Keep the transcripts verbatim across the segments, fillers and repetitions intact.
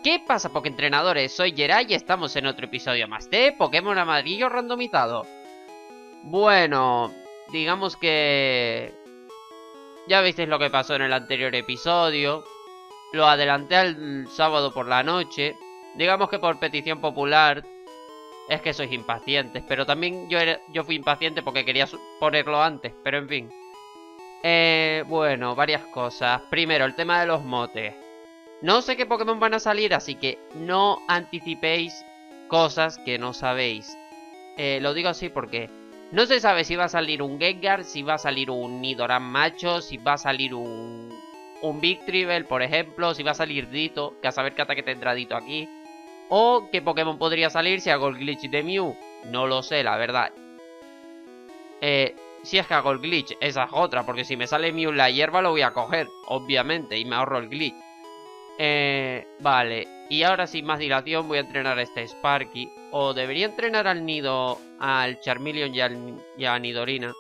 ¿Qué pasa, Pokéentrenadores? Soy Geray y estamos en otro episodio más de Pokémon Amarillo Randomizado. Bueno, digamos que... ya visteis lo que pasó en el anterior episodio. Lo adelanté al sábado por la noche. Digamos que por petición popular. Es que sois impacientes, pero también yo, era, yo fui impaciente porque quería ponerlo antes, pero en fin. Eh, bueno, varias cosas. Primero, el tema de los motes. No sé qué Pokémon van a salir, así que no anticipéis cosas que no sabéis. Eh, lo digo así porque no se sabe si va a salir un Gengar, si va a salir un Nidoran macho, si va a salir un, un Victreebel, por ejemplo, si va a salir Ditto, que a saber qué ataque tendrá Ditto aquí. O qué Pokémon podría salir si hago el glitch de Mew. No lo sé, la verdad. Eh, si es que hago el glitch, esa es otra, porque si me sale Mew en la hierba lo voy a coger, obviamente, y me ahorro el glitch. Eh, vale, y ahora sin más dilación voy a entrenar a este Sparky. O debería entrenar al Nido, al Charmeleon y, al, y a Nidorina.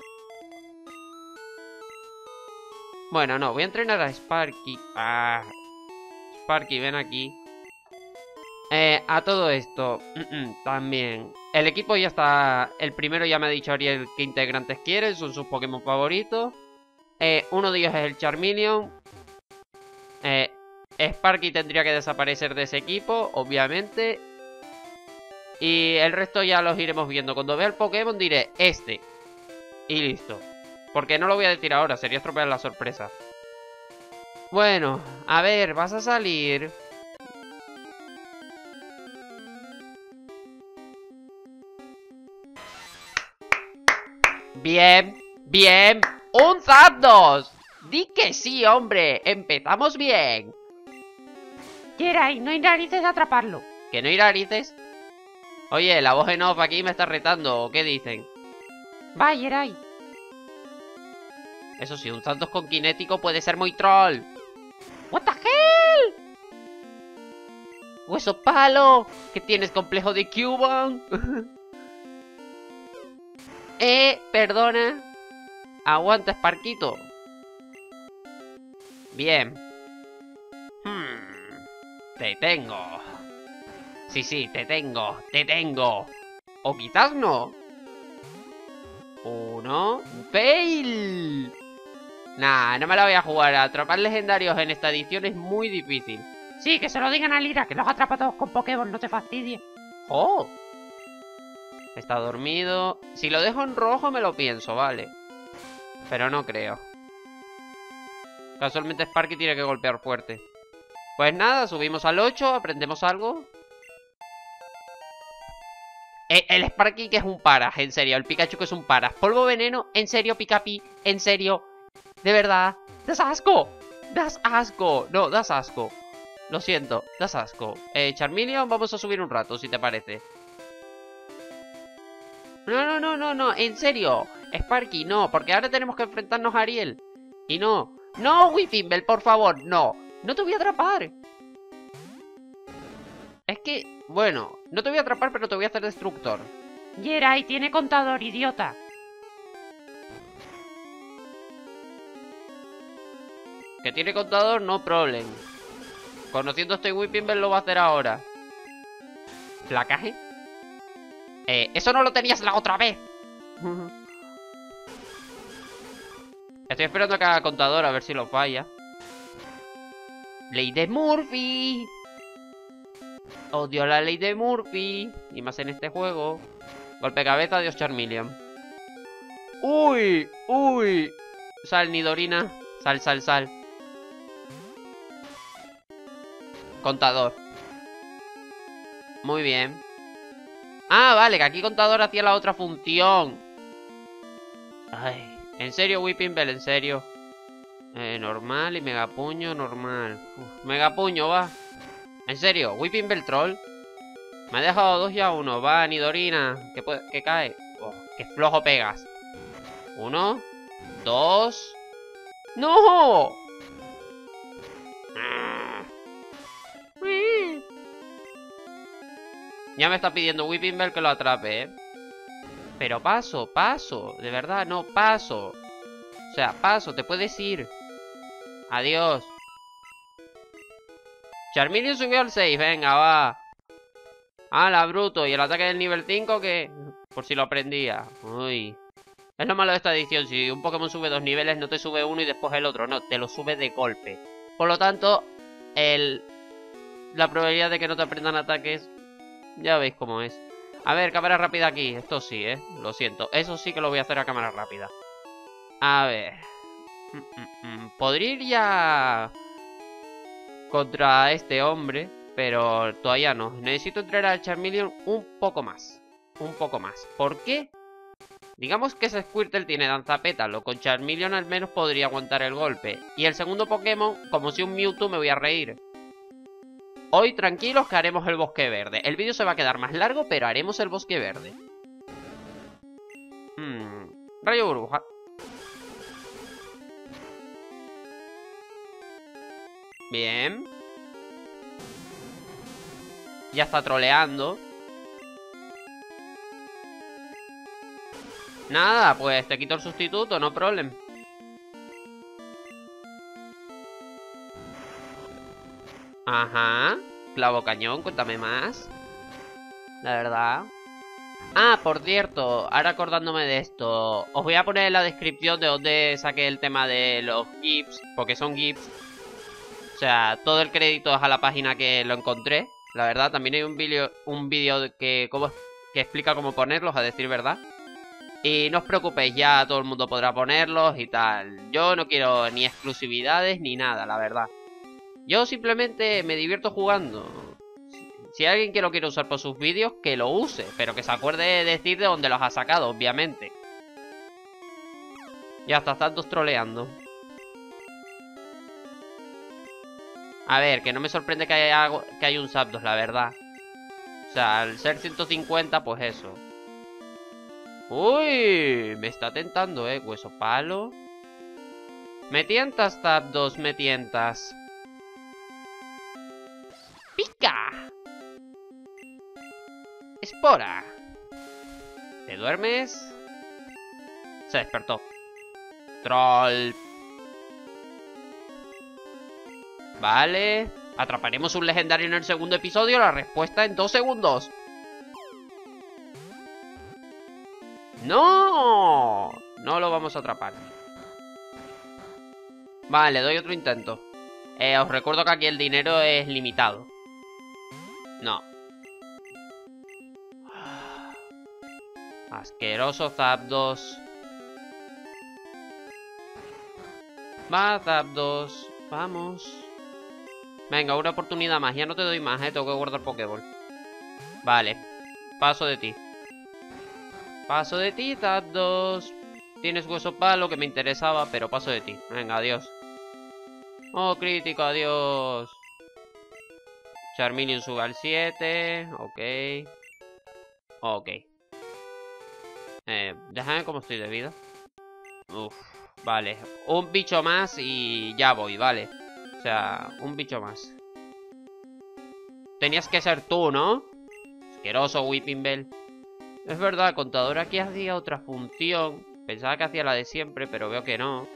Bueno, no, voy a entrenar a Sparky. Ah, Sparky, ven aquí. Eh, a todo esto, también. El equipo ya está. El primero ya me ha dicho Ariel qué integrantes quiere, son sus Pokémon favoritos. Eh, uno de ellos es el Charmeleon. Eh, Sparky tendría que desaparecer de ese equipo, obviamente. Y el resto ya los iremos viendo. Cuando vea el Pokémon diré este. Y listo. Porque no lo voy a decir ahora, sería estropear la sorpresa. Bueno, a ver, vas a salir. Bien, bien. ¡Un Zapdos! Di que sí, hombre. Empezamos bien. Geray, no hay narices de atraparlo. ¿Que no hay narices? Oye, la voz en off aquí me está retando, ¿o qué dicen? Va, Geray. Eso sí, un Zapdos con kinético puede ser muy troll. What the hell? ¡Hueso palo! ¿Que tienes complejo de Cubone? eh, perdona. Aguanta, Sparkito. Bien. Hmm. Te tengo. Sí, sí, te tengo, te tengo. O quizás no. Uno. ¡Fail! Nah, no me la voy a jugar. Atrapar legendarios en esta edición es muy difícil. Sí, que se lo digan a Lira, que los atrapa todos con Pokémon, no te fastidies. ¡Oh! Está dormido. Si lo dejo en rojo me lo pienso, vale. Pero no creo. Casualmente Sparky tiene que golpear fuerte. Pues nada, subimos al ocho, aprendemos algo. El, el Sparky que es un paras, en serio. El Pikachu que es un paras. Polvo veneno, en serio, Pikapi, en serio. De verdad. ¡Das asco! ¡Das asco! No, das asco. Lo siento, das asco. Eh, Charmeleon, vamos a subir un rato, si te parece. No, no, no, no, no, en serio. Sparky, no, porque ahora tenemos que enfrentarnos a Ariel. Y no. No, Weepinbell, por favor, no. No te voy a atrapar. Es que, bueno, no te voy a atrapar, pero te voy a hacer destructor. Geray tiene contador, idiota. Que tiene contador, no problem. Conociendo a este Weepinbell lo va a hacer ahora. ¿Placaje? Eh, eso no lo tenías la otra vez. Estoy esperando a que haga contador a ver si lo falla. Ley de Murphy. Odio la ley de Murphy. Y más en este juego. Golpe cabeza, adiós Charmeleon. Uy, uy. Sal, Nidorina. Sal, sal, sal. Contador. Muy bien. Ah, vale, que aquí contador hacía la otra función. Ay. En serio, Weepinbell, en serio. Eh, normal y megapuño, normal. Uf, megapuño, va. En serio, Weepinbell troll. Me ha dejado dos y a uno. Va, Nidorina. Que, puede, que cae. Oh, que flojo pegas. Uno. Dos. ¡No! Ya me está pidiendo Weepinbell que lo atrape, ¿eh? Pero paso, paso. De verdad, no, paso. O sea, paso, te puedes ir. Adiós. Charmeleon subió al seis, venga, va. Ah, la bruto. Y el ataque del nivel cinco que... Por si lo aprendía. Uy. Es lo malo de esta edición. Si un Pokémon sube dos niveles, no te sube uno y después el otro. No, te lo sube de golpe. Por lo tanto, el... la probabilidad de que no te aprendan ataques... Ya veis cómo es. A ver, cámara rápida aquí. Esto sí, ¿eh? Lo siento. Eso sí que lo voy a hacer a cámara rápida. A ver. Mm, mm, mm. Podría ir ya... contra este hombre, pero todavía no. Necesito entrenar al Charmeleon un poco más. Un poco más. ¿Por qué? Digamos que ese Squirtle tiene danzapétalo. Con Charmeleon al menos podría aguantar el golpe. Y el segundo Pokémon, como si un Mewtwo, me voy a reír. Hoy tranquilos que haremos el bosque verde. El vídeo se va a quedar más largo, pero haremos el bosque verde. Hmm. Rayo burbuja. Bien. Ya está troleando. Nada, pues te quito el sustituto, no problem. Ajá. Clavo cañón, cuéntame más. La verdad. Ah, por cierto, ahora acordándome de esto, os voy a poner en la descripción de donde saqué el tema de los GIFs, porque son GIFs. O sea, todo el crédito es a la página que lo encontré. La verdad, también hay un vídeo un vídeo que, como, que explica cómo ponerlos, a decir verdad. Y no os preocupéis, ya todo el mundo podrá ponerlos y tal. Yo no quiero ni exclusividades ni nada, la verdad. Yo simplemente me divierto jugando. Si, si alguien que lo quiere usar por sus vídeos, que lo use. Pero que se acuerde de decir de dónde los ha sacado, obviamente. Ya está, están todos troleando. A ver, que no me sorprende que haya, que haya un Zapdos, la verdad. O sea, al ser ciento cincuenta, pues eso. Uy, me está tentando, eh. Hueso palo. Me tientas, Zapdos, me tientas. ¡Pica! Espora. ¿Te duermes? Se despertó. Troll. Vale. ¿Atraparemos un legendario en el segundo episodio? La respuesta en dos segundos. ¡No! No lo vamos a atrapar. Vale, doy otro intento. Eh, os recuerdo que aquí el dinero es limitado. No. Asqueroso Zapdos. Va, Zapdos. Vamos. Venga, una oportunidad más. Ya no te doy más, eh. Tengo que guardar Pokéball. Vale. Paso de ti. Paso de ti, Zapdos. Tienes hueso palo que me interesaba, pero paso de ti. Venga, adiós. Oh, crítico, adiós. Charmeleon sube al siete. Ok. Ok. Eh, déjame cómo estoy de vida. Uf, vale. Un bicho más y ya voy, vale. O sea, un bicho más. Tenías que ser tú, ¿no? Asqueroso Whipping Bell. Es verdad, el contador aquí hacía otra función. Pensaba que hacía la de siempre, pero veo que no.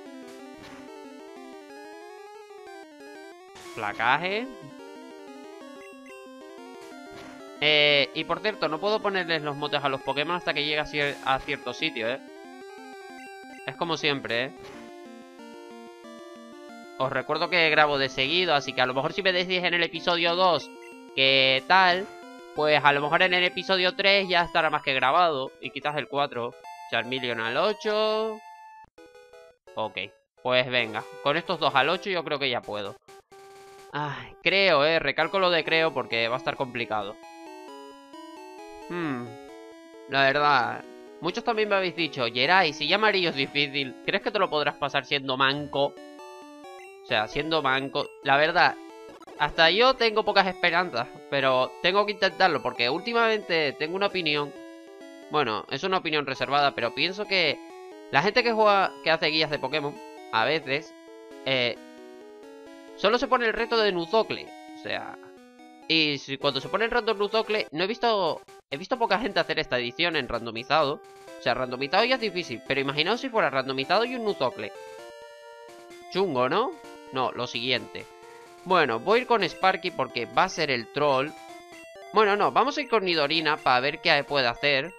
Placaje. Eh, y por cierto, no puedo ponerles los motes a los Pokémon hasta que llegue a, cier a cierto sitio, ¿eh? Es como siempre, ¿eh? Os recuerdo que grabo de seguido, así que a lo mejor si me decís en el episodio dos que tal, pues a lo mejor en el episodio tres ya estará más que grabado. Y quizás el cuatro. Charmeleon al ocho. Ok, pues venga. Con estos dos al ocho yo creo que ya puedo. Ay, creo, eh. Recalco lo de creo porque va a estar complicado. Hmm. La verdad. Muchos también me habéis dicho, Geray, si ya amarillo es difícil, ¿crees que te lo podrás pasar siendo manco? O sea, siendo manco. La verdad, hasta yo tengo pocas esperanzas, pero tengo que intentarlo porque últimamente tengo una opinión. Bueno, es una opinión reservada, pero pienso que la gente que juega, que hace guías de Pokémon, a veces, eh, solo se pone el reto de Nuzocle. O sea, y si, cuando se pone el reto de Nuzocle, no he visto, he visto poca gente hacer esta edición en randomizado. O sea, randomizado ya es difícil, pero imaginaos si fuera randomizado y un Nuzocle. Chungo, ¿no? No, lo siguiente. Bueno, voy a ir con Sparky porque va a ser el troll. Bueno, no, vamos a ir con Nidorina para ver qué puede hacer.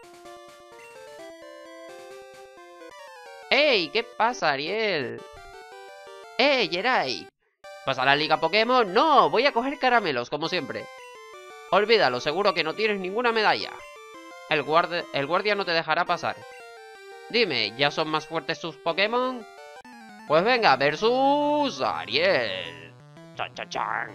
¡Ey! ¿Qué pasa, Ariel? ¡Ey, Jerai! ¿Vas a la liga Pokémon? No, voy a coger caramelos, como siempre. Olvídalo, seguro que no tienes ninguna medalla. El, guardia, el guardia no te dejará pasar. Dime, ¿ya son más fuertes tus Pokémon? Pues venga, versus Ariel. Chan, chan, chan.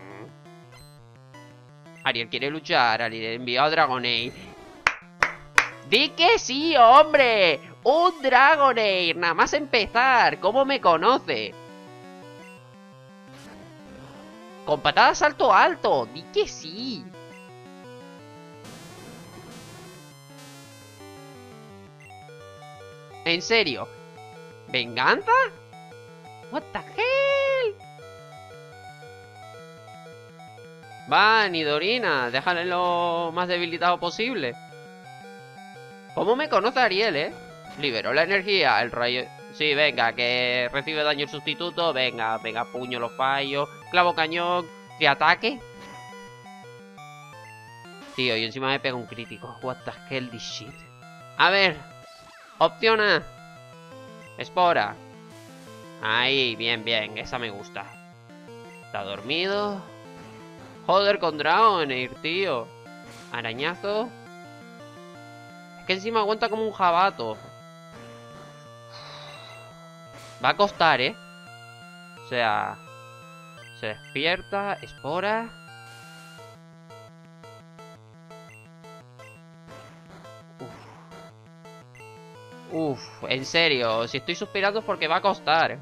Ariel quiere luchar, Ariel envió a Dragonite. ¡Di que sí, hombre! ¡Un Dragonite! Nada más empezar. ¿Cómo me conoce? Con patada salto alto. ¡Di que sí! ¿En serio? ¿Venganza? What the hell? Va, Nidorina, déjale lo más debilitado posible. ¿Cómo me conoce Ariel, eh? Liberó la energía, el rayo... Sí, venga, que recibe daño el sustituto. Venga, venga, puño, los fallos. Clavo cañón, de ataque. Tío, y encima me pega un crítico. What the hell this shit. A ver. Opción A. Espora. Ahí, bien, bien, esa me gusta. Está dormido. Joder, con Dragonite, tío. Arañazo. Es que encima aguanta como un jabato. Va a costar, ¿eh? O sea... Se despierta, espora. Uf. Uf, en serio, si estoy suspirando es porque va a costar.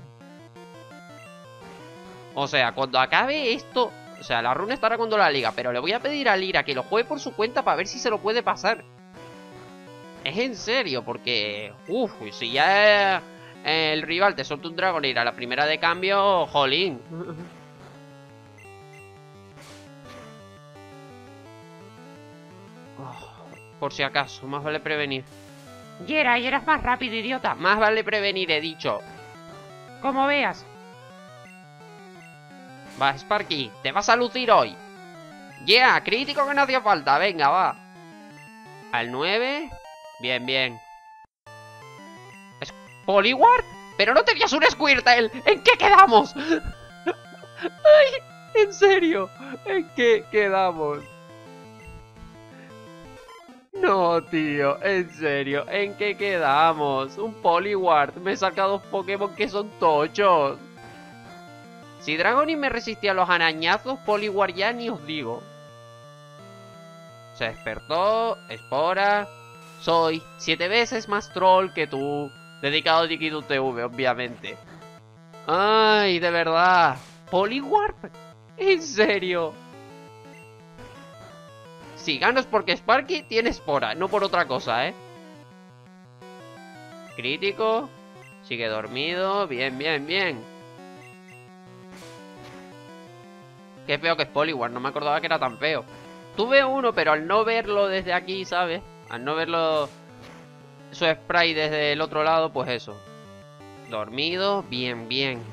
O sea, cuando acabe esto... O sea, la runa estará cuando la liga, pero le voy a pedir a Lira que lo juegue por su cuenta para ver si se lo puede pasar. Es en serio, porque... Uf, si ya el rival te suelta un Dragonite a la primera de cambio, jolín. Oh, por si acaso, más vale prevenir. Jerai, eras más rápido, idiota. Más vale prevenir, he dicho. Como veas. Va, Sparky, te vas a lucir hoy. Yeah, crítico que no hacía falta, venga, va. Al nueve. Bien, bien. ¿Es Poliwart? Pero no tenías un Squirtle. ¿En qué quedamos? Ay, en serio. ¿En qué quedamos? No, tío, en serio. ¿En qué quedamos? Un Poliwart. Me he sacado dos Pokémon que son tochos. Si Dragonite me resistía a los arañazos, Poliwart ya ni os digo. Se despertó, espora. Soy siete veces más troll que tú. Dedicado a Dikidu T V, obviamente. Ay, de verdad. ¿Poliwart? ¿En serio? Si gano es porque Sparky tiene espora, no por otra cosa, ¿eh? Crítico. Sigue dormido. Bien, bien, bien. Qué feo que es Poliwart, no me acordaba que era tan feo. Tuve uno, pero al no verlo desde aquí, ¿sabes? Al no verlo su spray desde el otro lado, pues eso. Dormido, bien, bien.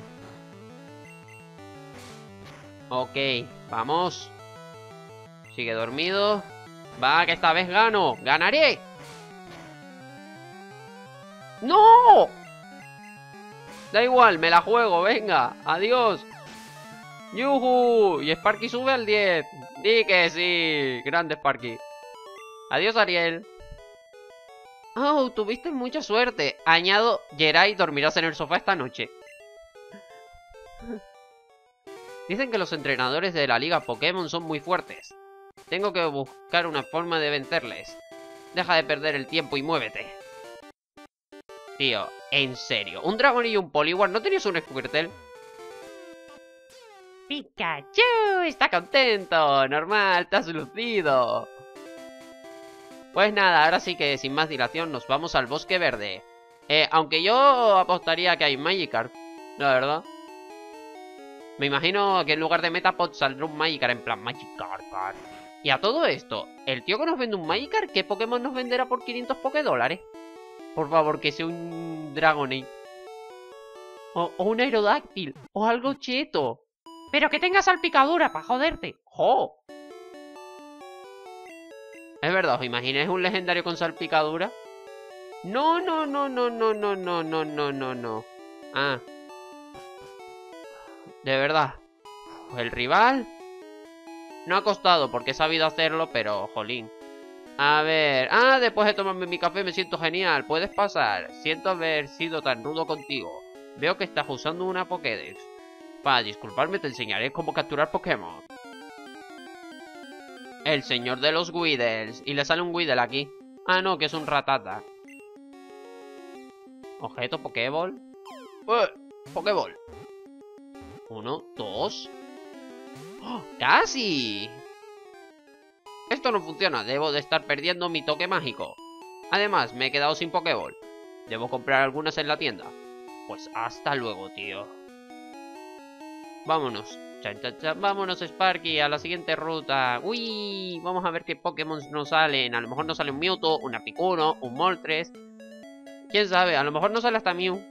Ok, vamos. Sigue dormido. Va, que esta vez gano. ¡Ganaré! ¡No! Da igual, me la juego, venga. Adiós. ¡Yuhu! Y Sparky sube al diez. Di que sí. Grande Sparky. Adiós, Ariel. Oh, tuviste mucha suerte. Añado, Jerai, dormirás en el sofá esta noche. Dicen que los entrenadores de la liga Pokémon son muy fuertes. Tengo que buscar una forma de vencerles. Deja de perder el tiempo y muévete. Tío, en serio. Un Dragonite y un Poliwart. ¿No tenías un Squirtle? Pikachu, Está contento. Normal, te has lucido. Pues nada, ahora sí que sin más dilación nos vamos al bosque verde. Eh, aunque yo apostaría que hay Magikarp, la verdad. Me imagino que en lugar de Metapod saldrá un Magikarp en plan Magikarp. Y a todo esto, el tío que nos vende un Magikarp, ¿qué Pokémon nos venderá por quinientos Pokédólares? Por favor, que sea un Dragonite. O, o un Aerodactyl. O algo cheto. Pero que tenga salpicadura para joderte. ¡Jo! Es verdad, ¿os imagináis un legendario con salpicadura? No, no, no, no, no, no, no, no, no, no, no. Ah. De verdad. El rival no ha costado porque he sabido hacerlo, pero jolín. A ver. Ah, después de tomarme mi café me siento genial. Puedes pasar. Siento haber sido tan rudo contigo. Veo que estás usando una Pokédex. Para disculparme te enseñaré cómo capturar Pokémon. El señor de los Weedles. Y le sale un Weedle aquí. Ah, no, que es un Ratata. Objeto Pokéball. ¡Eh! Pokéball. Uno, dos. ¡Oh! ¡Casi! Esto no funciona. Debo de estar perdiendo mi toque mágico. Además, me he quedado sin Pokéball. Debo comprar algunas en la tienda. Pues hasta luego, tío. Vámonos. Chan, chan, chan. Vámonos, Sparky, a la siguiente ruta. Uy, vamos a ver qué Pokémon nos salen. A lo mejor nos sale un Mewtwo, un Articuno, un Moltres. Quién sabe, a lo mejor nos sale hasta Mew.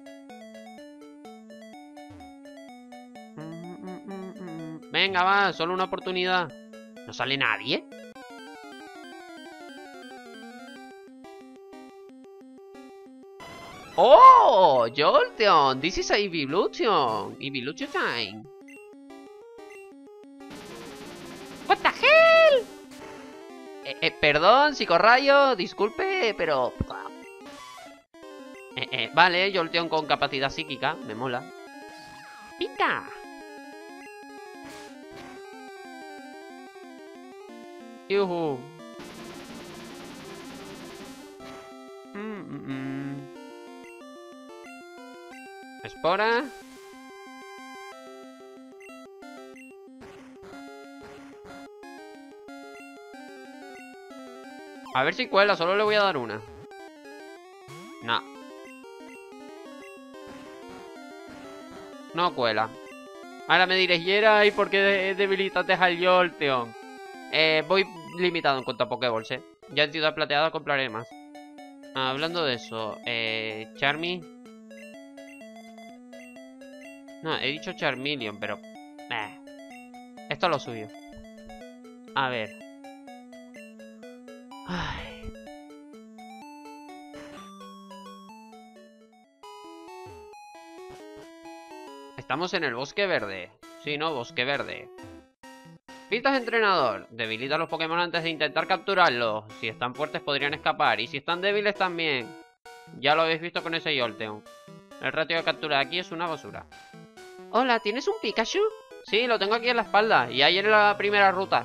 Venga, va, solo una oportunidad. ¿No sale nadie? ¡Oh! Jolteon, this is a Evolution. Evolution time. What the hell? Eh, eh, perdón, psicorrayo, disculpe, pero... Eh, eh, vale, Jolteon con capacidad psíquica, me mola. Pica. Yuhu. Mm, mm, mm. Espora. A ver si cuela, solo le voy a dar una. No. No cuela. Ahora me diréis, Yera, ¿y por qué debilitaste al Jolteon? Eh, voy limitado en cuanto a Pokéballs, eh. Ya en Ciudad Plateada compraré más. Ah, hablando de eso, eh, Charmy. No, he dicho Charmeleon, pero... Eh, esto es lo suyo. A ver. Ay. Estamos en el Bosque Verde. Sí, no, Bosque Verde. Pistas entrenador. Debilita a los Pokémon antes de intentar capturarlos. Si están fuertes podrían escapar. Y si están débiles también. Ya lo habéis visto con ese Jolteon. El ratio de captura de aquí es una basura. Hola, ¿tienes un Pikachu? Sí, lo tengo aquí en la espalda. Y ayer en la primera ruta.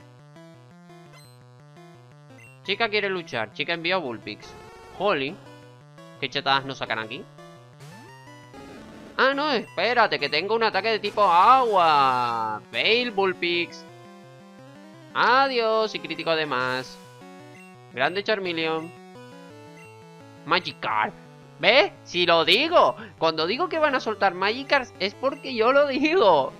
Chica quiere luchar. Chica envió a Bullpix. Holy. ¿Qué chetadas nos sacan aquí? Ah, no, espérate, que tengo un ataque de tipo agua. Fail, Bullpix. Adiós, y crítico además. Grande Charmeleon. Magikarp. ¿Ves? Si lo digo. Cuando digo que van a soltar Magikarp es porque yo lo digo.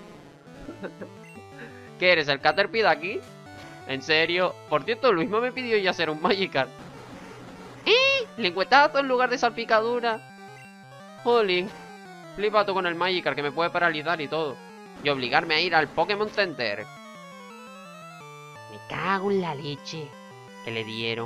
¿Qué eres, el Caterpie de aquí? ¿En serio? Por cierto, Luis me pidió ya hacer un Magikarp. ¡Eh! Lengüetazo en lugar de salpicadura. Jolín. Flipa tú con el Magikarp, que me puede paralizar y todo. Y obligarme a ir al Pokémon Center. Me cago en la leche que le dieron.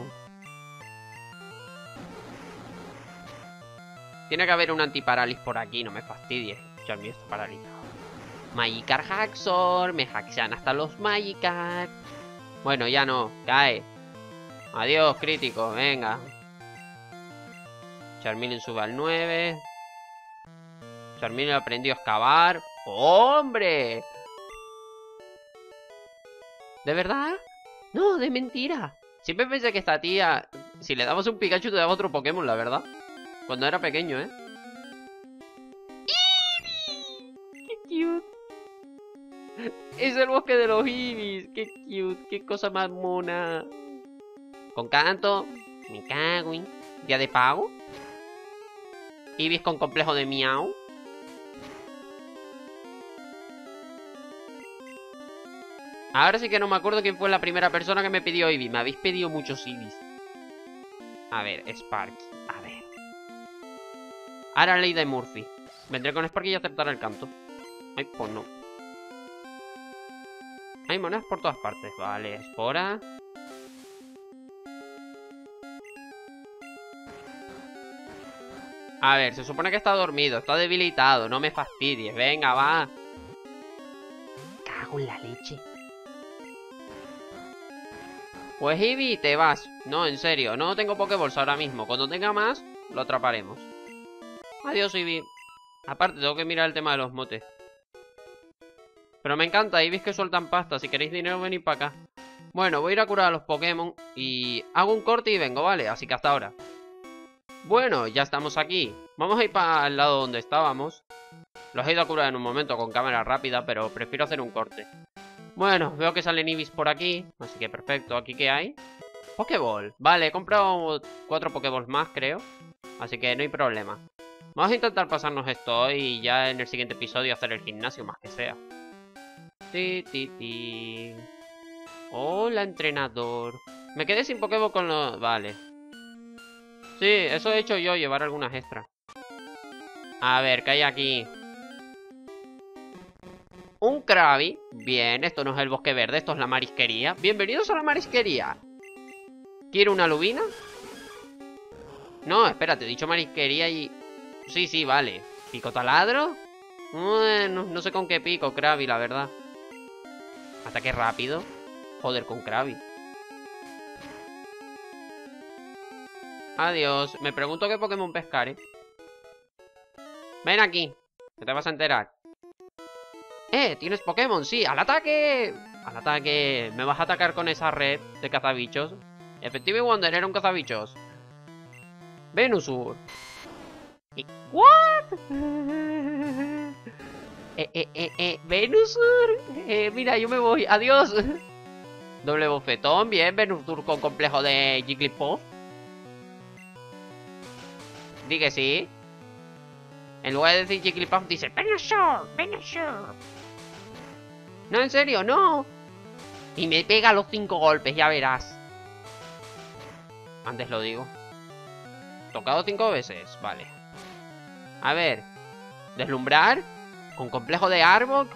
Tiene que haber un antiparális por aquí, no me fastidies. Ya el mío está paralizado. Magikarp Haxor, me hackean hasta los Magikarp. Bueno, ya no, cae. Adiós, crítico, venga. Charmeleon sube al nueve. Charmeleon aprendió a excavar. ¡Hombre! ¿De verdad? No, de mentira. Siempre pensé que esta tía, si le damos un Pikachu, te daba otro Pokémon, la verdad. Cuando era pequeño, ¿eh? ¡Eevee! ¡Qué cute! Es el bosque de los Eevees. ¡Qué cute! ¡Qué cosa más mona! Con canto. Me cago en... ¿Día de pago? Eevees con complejo de miau. Ahora sí que no me acuerdo quién fue la primera persona que me pidió Eevee. Me habéis pedido muchos Eevees. A ver, Sparky. A ver. Ahora ley de Murphy. Vendré con Sparky y aceptaré el canto. Ay, pues no. Hay monedas por todas partes. Vale, espora. A ver, se supone que está dormido, está debilitado. No me fastidies, venga, va. Cago en la leche. Pues Eevee, te vas. No, en serio, no tengo Pokéballs ahora mismo. Cuando tenga más, lo atraparemos. Adiós, Eevee. Aparte, tengo que mirar el tema de los motes. Pero me encanta, Eevee que sueltan pasta. Si queréis dinero, venid para acá. Bueno, voy a ir a curar a los Pokémon y hago un corte y vengo, ¿vale? Así que hasta ahora. Bueno, ya estamos aquí. Vamos a ir para el lado donde estábamos. Los he ido a curar en un momento con cámara rápida, pero prefiero hacer un corte. Bueno, veo que salen Eevees por aquí, así que perfecto. ¿Aquí qué hay? Pokéball. Vale, he comprado cuatro Pokéballs más, creo. Así que no hay problema. Vamos a intentar pasarnos esto y ya en el siguiente episodio hacer el gimnasio, más que sea. Ti, ti, ti. Hola, entrenador. Me quedé sin Pokéball con los... Vale. Sí, eso he hecho yo, llevar algunas extras. A ver, ¿qué hay aquí? Un Krabby. Bien, esto no es el bosque verde, esto es la marisquería. Bienvenidos a la marisquería. ¿Quiere una lubina? No, espérate, he dicho marisquería y... Sí, sí, vale. ¿Pico taladro? Bueno, no sé con qué pico, Krabby, la verdad. Ataque rápido. Joder, con Krabby. Adiós. Me pregunto qué Pokémon pescar, ¿eh? Ven aquí, que te vas a enterar. ¡Eh! ¿Tienes Pokémon? Sí, ¡al ataque! ¡Al ataque! ¿Me vas a atacar con esa red de cazabichos? Efectivo y Wonder era un cazabichos. Venusaur. ¿Y what? eh, eh, eh, eh, Venusaur. Eh, mira, yo me voy. Adiós. Doble bofetón. Bien, Venusaur con complejo de Jigglypuff. Di que sí. En lugar de decir Jigglypuff dice Venusaur, Venusaur. No, en serio, no. Y me pega los cinco golpes, ya verás. Antes lo digo. Tocado cinco veces, vale. A ver. Deslumbrar. Con complejo de Arbok.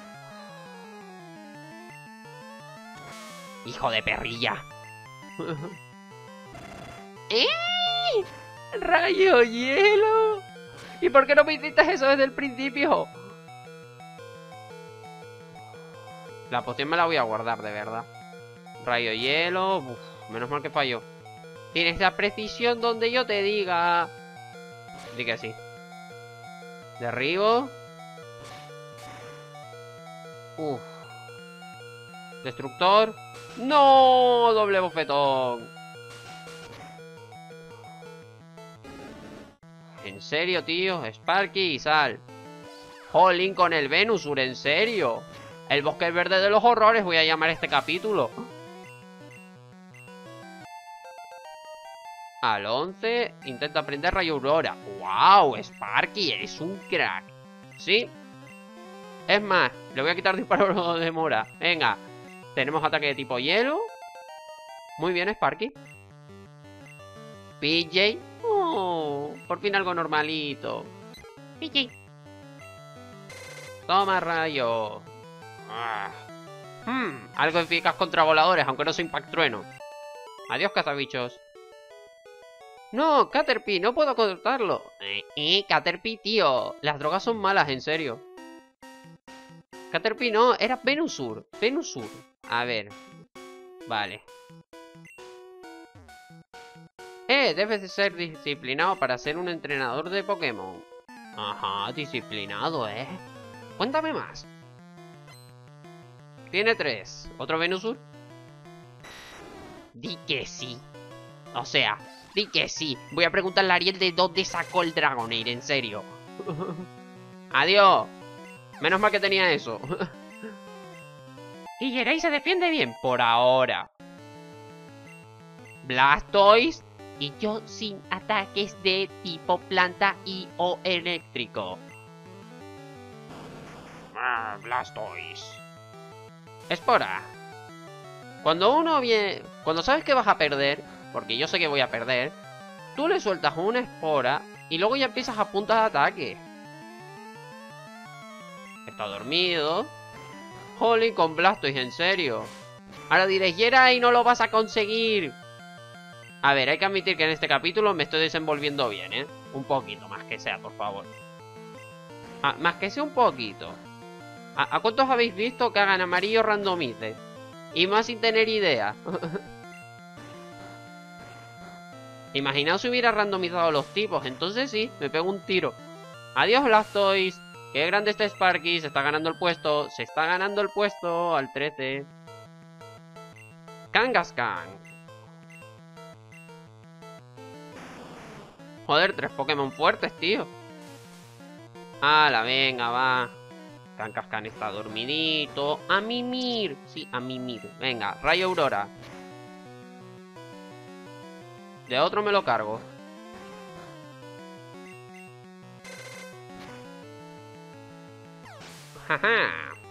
Hijo de perrilla. ¡Eh! ¡Rayo hielo! ¿Y por qué no me hiciste eso desde el principio? La poción me la voy a guardar, de verdad. Rayo hielo. Uf, menos mal que falló. Tienes la precisión donde yo te diga. Di que sí. Derribo. Uf. Destructor. ¡No! Doble bofetón. ¿En serio, tío? Sparky y sal. Jolín con el Venusaur, ¿en serio? El bosque verde de los horrores voy a llamar este capítulo. Al once. Intenta aprender Rayo Aurora. ¡Wow! Sparky, eres un crack. ¿Sí? Es más, le voy a quitar disparo de mora. Venga. Tenemos ataque de tipo hielo. Muy bien, Sparky. P J. Oh, por fin algo normalito. P J. Toma rayo. Ah. Hmm, algo eficaz contra voladores, aunque no soy Impact Trueno. Adiós, cazabichos. No, Caterpie, no puedo cortarlo. Eh, eh, Caterpie, tío. Las drogas son malas, en serio. Caterpie no, era Venusaur. Venusaur. A ver. Vale. Eh, debes de ser disciplinado para ser un entrenador de Pokémon. Ajá, disciplinado, ¿eh? Cuéntame más. Tiene tres. ¿Otro Venusaur? Di que sí. O sea, di que sí. Voy a preguntarle a Ariel de dónde sacó el Dragonair, en serio. Adiós. Menos mal que tenía eso. Y Jerai se defiende bien. Por ahora. Blastoise. Y yo sin ataques de tipo planta y o eléctrico. Ah, Blastoise. Espora. Cuando uno viene... Cuando sabes que vas a perder, porque yo sé que voy a perder, tú le sueltas una espora y luego ya empiezas a punta de ataque. Está dormido. Jolly, con Blastoise, en serio. Ahora diréis, Yeray, no lo vas a conseguir. A ver, hay que admitir que en este capítulo me estoy desenvolviendo bien, ¿eh? Un poquito, más que sea, por favor. Ah, más que sea un poquito. ¿A, ¿A cuántos habéis visto que hagan amarillo randomice? Y más sin tener idea. Imaginaos si hubiera randomizado los tipos. Entonces sí, me pego un tiro. Adiós, Blastoise. Qué grande está Sparky. Se está ganando el puesto. Se está ganando el puesto al trece. Kangaskhan. Joder, tres Pokémon fuertes, tío. Hala, venga, va. Kangaskhan está dormidito. A mimir. Sí, a mimir. Venga, Rayo Aurora. De otro me lo cargo. Jaja.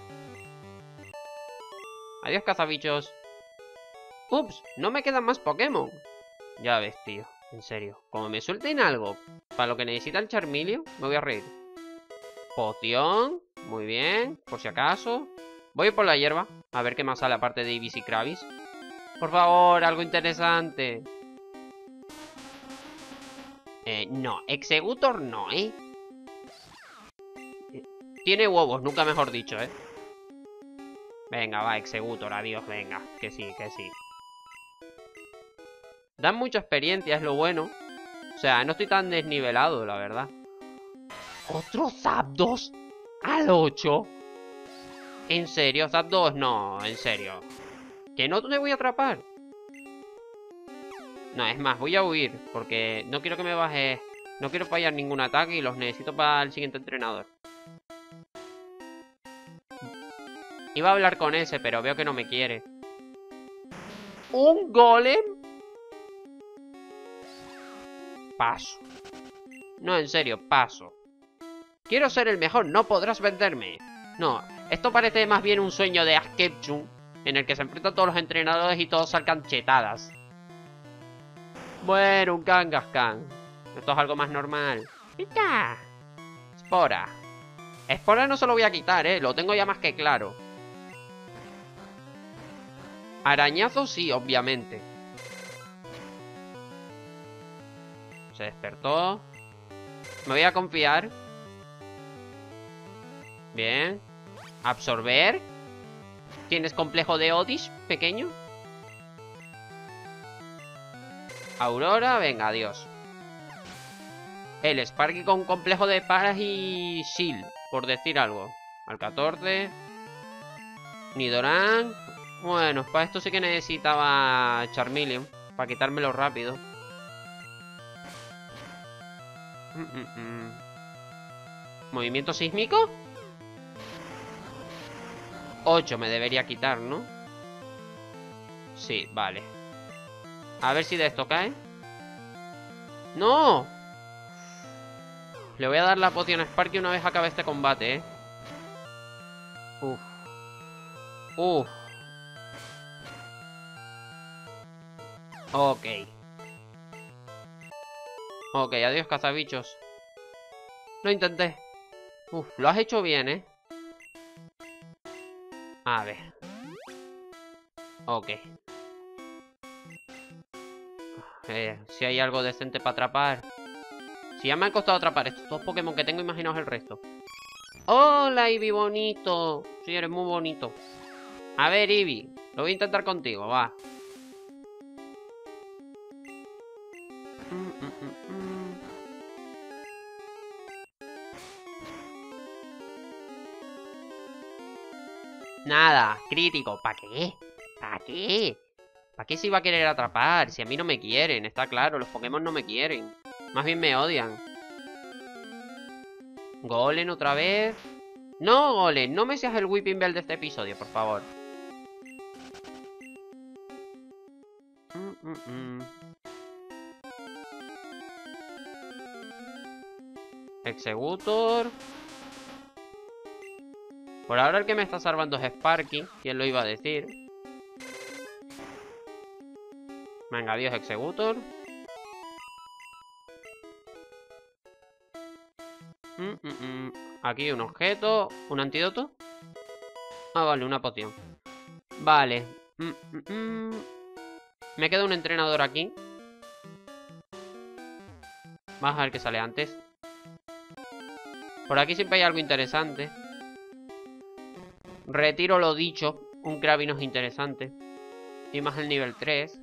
Adiós, cazabichos. Ups, no me quedan más Pokémon. Ya ves, tío. En serio. Como me suelten algo para lo que necesita el Charmeleon, me voy a reír. Poción. Muy bien. Por si acaso. Voy por la hierba. A ver qué más sale aparte de Ibis y Kravis. Por favor, algo interesante. Eh, no. Executor no, ¿eh? Tiene huevos, nunca mejor dicho, ¿eh? Venga, va, Executor, adiós, venga. Que sí, que sí. Dan mucha experiencia, es lo bueno. O sea, no estoy tan desnivelado, la verdad. ¿Otro Zapdos? ¿Al ocho? ¿En serio? ¿Zapdos? No, en serio. ¿Que no te voy a atrapar? No, es más, voy a huir. Porque no quiero que me baje. No quiero fallar ningún ataque y los necesito para el siguiente entrenador. Iba a hablar con ese, pero veo que no me quiere. ¿Un golem? Paso. No, en serio, paso. Quiero ser el mejor, no podrás vencerme. No, esto parece más bien un sueño de Ash Ketchum, en el que se enfrentan todos los entrenadores y todos salgan chetadas. Bueno, un Kangaskhan. Esto es algo más normal. ¡Pica! Spora. Spora no se lo voy a quitar, eh. Lo tengo ya más que claro. Arañazo sí, obviamente. Se despertó. Me voy a confiar. Bien. Absorber. ¿Tienes complejo de Odish, pequeño? Aurora, venga, adiós. El Sparky con complejo de Paras y Shield, por decir algo. Al catorce. Nidoran. Bueno, para esto sí que necesitaba Charmeleon. Para quitármelo rápido. Mm, mm, mm. ¿Movimiento sísmico? ocho me debería quitar, ¿no? Sí, vale. A ver si de esto cae. ¡No! Le voy a dar la poción a Sparky una vez acabe este combate, ¿eh? Uf. Uf. Ok. Ok, adiós, cazabichos. Lo intenté. Uf, lo has hecho bien, ¿eh? A ver. Ok. Eh, si hay algo decente para atrapar. Si ya me han costado atrapar estos dos Pokémon que tengo, imaginaos el resto. ¡Hola, Eevee bonito! Sí, eres muy bonito. A ver, Eevee, lo voy a intentar contigo, va. Mm, mm, mm, mm. Nada, crítico. ¿Para qué? ¿Para qué? ¿Para qué se iba a querer atrapar? Si a mí no me quieren, está claro, los Pokémon no me quieren. Más bien me odian. Golem otra vez. No, Golem, no me seas el Whipping Bell de este episodio, por favor. Mm, mm, mm. Executor. Por ahora el que me está salvando es Sparky. ¿Quién lo iba a decir? Venga, adiós, Executor. Mm, mm, mm. Aquí un objeto. Un antídoto. Ah, vale, una poción. Vale. Mm, mm, mm. Me queda un entrenador aquí. Vamos a ver qué sale antes. Por aquí siempre hay algo interesante. Retiro lo dicho. Un Krabby no es interesante. Y más el nivel tres.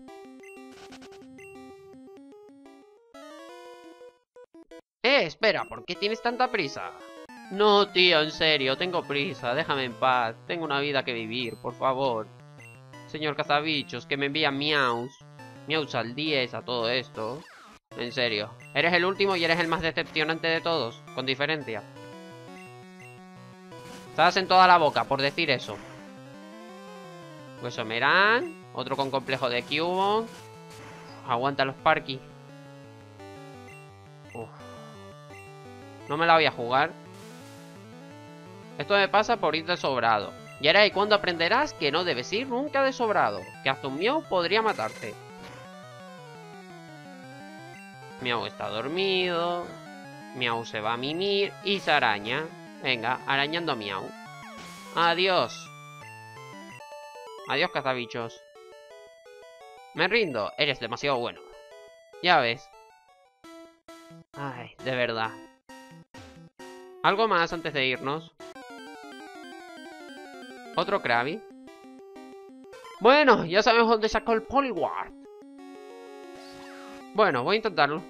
Eh, espera, ¿por qué tienes tanta prisa? No, tío, en serio, tengo prisa. Déjame en paz. Tengo una vida que vivir, por favor. Señor cazabichos, que me envía miaus. Miaus al diez a todo esto. En serio. Eres el último y eres el más decepcionante de todos. Con diferencia. Estás en toda la boca por decir eso. Hueso Merán. Otro con complejo de Cubone. Aguanta los Sparky. Uf. No me la voy a jugar. Esto me pasa por ir de sobrado. Y ahora, ¿y cuándo aprenderás que no debes ir nunca de sobrado? Que hasta un miau podría matarte. Miau está dormido. Miau se va a mimir y se araña. Venga, arañando a Miau. Adiós. Adiós, cazabichos. Me rindo, eres demasiado bueno. Ya ves. Ay, de verdad. ¿Algo más antes de irnos? ¿Otro Krabby? Bueno, ya sabemos dónde sacó el Poliwart. Bueno, voy a intentarlo.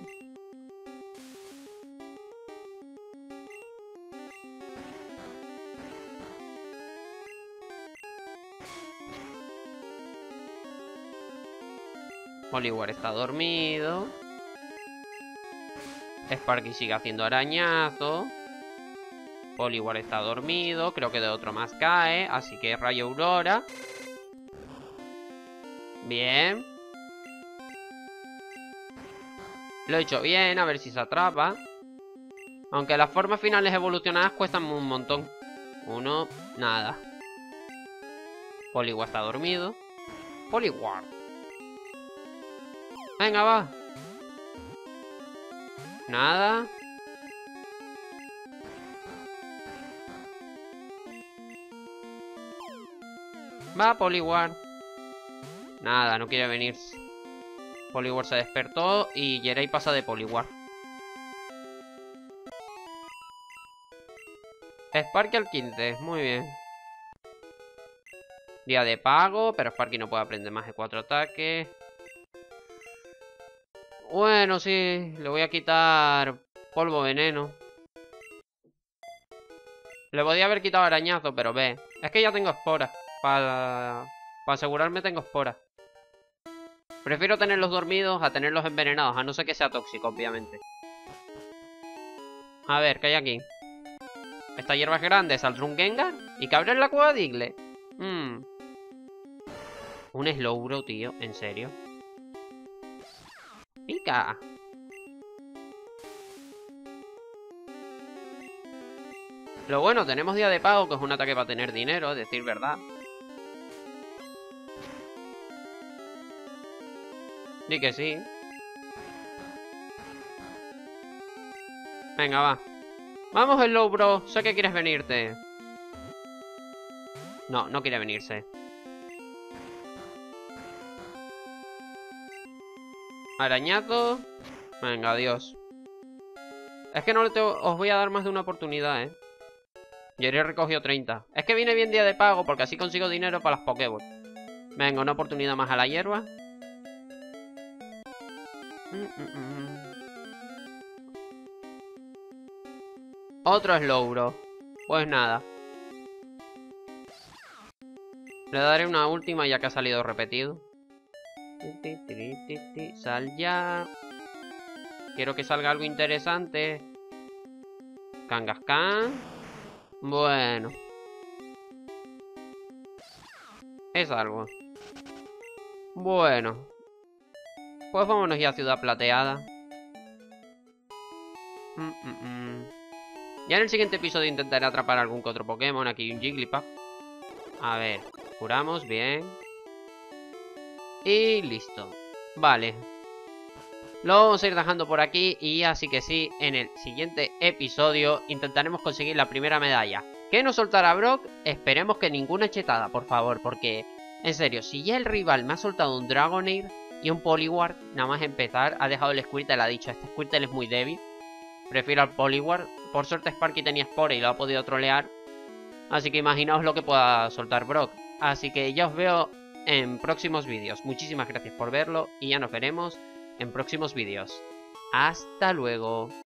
Poliwart está dormido. Sparky sigue haciendo arañazo. Poliwart está dormido. Creo que de otro más cae. Así que Rayo Aurora. Bien. Lo he hecho bien. A ver si se atrapa. Aunque las formas finales evolucionadas cuestan un montón. Uno, nada. Poliwart está dormido. Poliwart. Venga, va. Nada. Va, Poliwart. Nada, no quiere venir. Poliwart se despertó y Jerai pasa de Poliwart. Sparky al quince, muy bien. Día de pago, pero Sparky no puede aprender más de cuatro ataques. Bueno, sí, le voy a quitar polvo veneno. Le podía haber quitado arañazo, pero ve. Es que ya tengo esporas. Para, para asegurarme tengo esporas. Prefiero tenerlos dormidos a tenerlos envenenados, a no ser que sea tóxico, obviamente. A ver, ¿qué hay aquí? Esta hierba es grande, saldrá un Gengar y cabrá en la cueva de Igle. Mm. Un Slowbro, tío, ¿en serio? Pica. Lo bueno, tenemos día de pago, que es un ataque para tener dinero, a decir verdad. Di que sí. Venga, va. Vamos, Slowbro, sé que quieres venirte. No, no quiere venirse. Arañazo. Venga, adiós. Es que no le tengo... os voy a dar más de una oportunidad, eh. Jerai recogió treinta. Es que viene bien día de pago porque así consigo dinero para las Pokéball. Venga, una oportunidad más a la hierba. Mm, mm, mm. Otro Slowbro. Pues nada. Le daré una última ya que ha salido repetido. Sal ya. Quiero que salga algo interesante. Kangaskhan. Bueno. Es algo. Bueno. Pues vámonos ya a Ciudad Plateada. Mm, mm, mm. Ya en el siguiente episodio intentaré atrapar algún que otro Pokémon. Aquí hay un Jigglypuff. A ver. Curamos, bien. Y listo. Vale. Lo vamos a ir dejando por aquí. Y así que sí, en el siguiente episodio intentaremos conseguir la primera medalla. ¿Qué nos soltará Brock? Esperemos que ninguna chetada, por favor, porque... En serio, si ya el rival me ha soltado un Dragonair y un Poliwag, nada más empezar, ha dejado el Squirtle, ha dicho, este Squirtle es muy débil. Prefiero al Poliwag. Por suerte Sparky tenía Spore y lo ha podido trolear. Así que imaginaos lo que pueda soltar Brock. Así que ya os veo en próximos vídeos. Muchísimas gracias por verlo y ya nos veremos en próximos vídeos. Hasta luego.